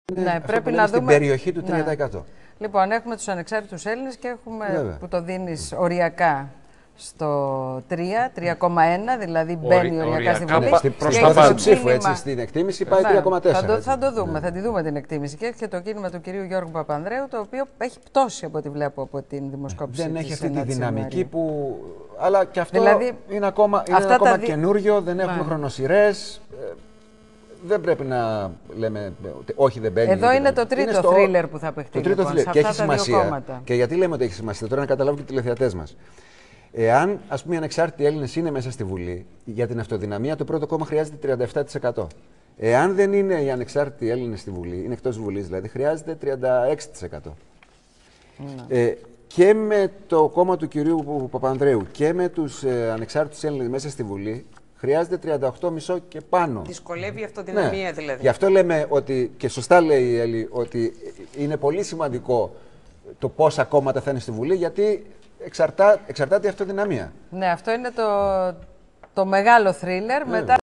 Ναι, πρέπει να στην δούμε περιοχή του 3%. Ναι. Λοιπόν, έχουμε τους ανεξάρτητους Έλληνες και έχουμε Βέβαια. που το δίνεις οριακά στο 3,1, δηλαδή μπαίνει οριακά στη Βουλή. Ναι, στην πρόθεση ψήφου, έτσι, στην εκτίμηση πάει 3,4. Θα το δούμε, θα τη δούμε την εκτίμηση. Και έρχεται το κίνημα του κυρίου Γιώργου Παπανδρέου, το οποίο έχει πτώσει από ό,τι βλέπω από την δημοσκόπηση. Δεν έχει αυτή τη δυναμική που. Αλλά και αυτό δηλαδή, είναι ακόμα καινούριο, δεν έχουμε χρονοσυρές. Δεν πρέπει να λέμε όχι, δεν μπαίνει. Εδώ είναι το τρίτο θρίλερ που θα παιχτεί. Το τρίτο θρίλερ. Και έχει σημασία. Και γιατί λέμε ότι έχει σημασία, τώρα να καταλάβουν και οι τηλεθεατές μας. Εάν, ας πούμε, οι ανεξάρτητοι Έλληνες είναι μέσα στη Βουλή, για την αυτοδυναμία το πρώτο κόμμα χρειάζεται 37%. Εάν δεν είναι οι ανεξάρτητοι Έλληνες στη Βουλή, είναι εκτός Βουλής δηλαδή, χρειάζεται 36%. Και με το κόμμα του κυρίου Παπανδρέου και με τους ανεξάρτητους Έλληνες μέσα στη Βουλή, χρειάζεται 38,5 και πάνω. Δυσκολεύει η αυτοδυναμία, δηλαδή. Γι' αυτό λέμε ότι, και σωστά λέει η Έλλη, ότι είναι πολύ σημαντικό το πόσα κόμματα θα είναι στη Βουλή, γιατί εξαρτάται η αυτοδυναμία. Ναι, αυτό είναι το μεγάλο θρίλερ. Μετά